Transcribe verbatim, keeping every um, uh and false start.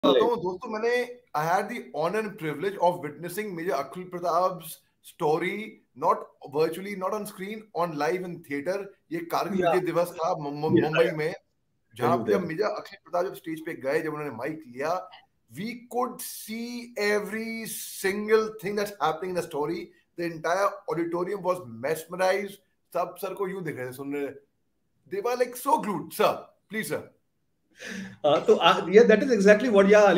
दोस्तों मैंने I had the honor and privilege of witnessing Major Akhil Pratap's story, not virtually, not on screen, on live in theater. ये कारगिल विजय दिवस था मुंबई में, जहाँ पे जब मेजर अखिल प्रताप जब स्टेज पे गए, जब उन्होंने माइक लिया, we could see every single thing that's happening in the story. The entire auditorium was mesmerized. सब सर को यूं देख रहे थे, सुन रहे. They were like so glued. Sir, please sir. Uh, so uh, yeah, that is exactly what yeah.